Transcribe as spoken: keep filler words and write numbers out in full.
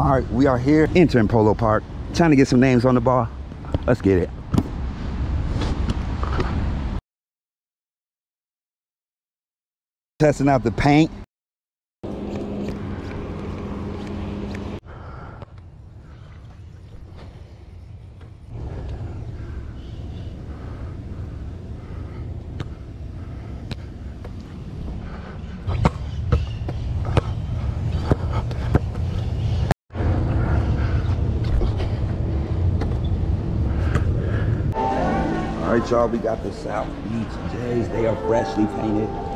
All right, we are here entering Polo Park, trying to get some names on the ball. Let's get it. Testing out the paint. All right, y'all, we got the South Beach Jays. They are freshly painted.